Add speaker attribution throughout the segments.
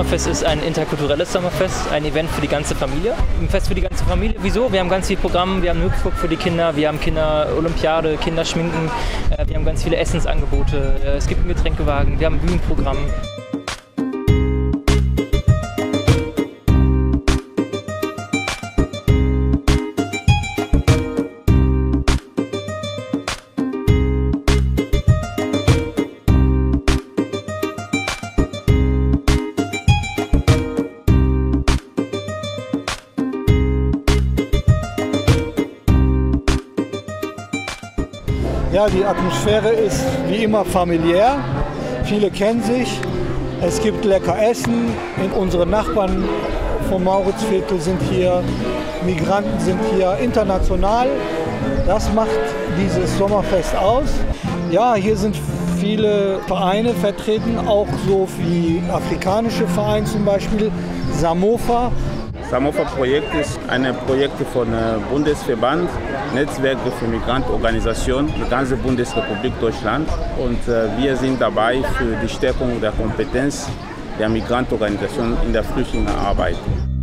Speaker 1: Sommerfest ist ein interkulturelles Sommerfest, ein Event für die ganze Familie. Ein Fest für die ganze Familie. Wieso? Wir haben ganz viel Programm, wir haben einen Hüpfburg für die Kinder, wir haben Kinderolympiade, Kinderschminken, wir haben ganz viele Essensangebote, es gibt einen Getränkewagen, wir haben ein Bühnenprogramm.
Speaker 2: Ja, die Atmosphäre ist wie immer familiär. Viele kennen sich. Es gibt lecker Essen. Unsere Nachbarn vom Mauritzviertel sind hier. Migranten sind hier, international. Das macht dieses Sommerfest aus. Ja, hier sind viele Vereine vertreten, auch so wie afrikanische Vereine, zum Beispiel Samofa.
Speaker 3: Samofa-Projekt ist ein Projekt von Bundesverband, Netzwerke für Migrantenorganisationen, die ganze Bundesrepublik Deutschland. Und wir sind dabei für die Stärkung der Kompetenz der Migrantenorganisationen in der Flüchtlingenarbeit.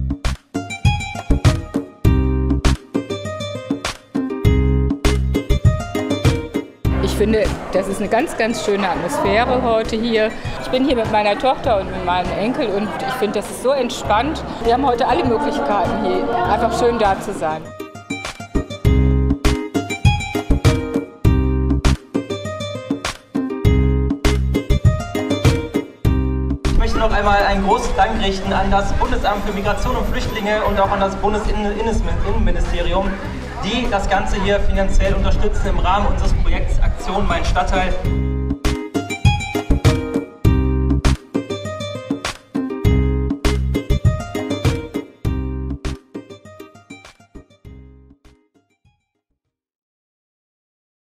Speaker 4: Ich finde, das ist eine ganz, ganz schöne Atmosphäre heute hier. Ich bin hier mit meiner Tochter und mit meinem Enkel und ich finde, das ist so entspannt. Wir haben heute alle Möglichkeiten hier, einfach schön da zu sein.
Speaker 1: Ich möchte noch einmal einen großen Dank richten an das Bundesamt für Migration und Flüchtlinge und auch an das Bundesinnenministerium, die das Ganze hier finanziell unterstützen im Rahmen unseres Projekts Aktion Mein Stadtteil.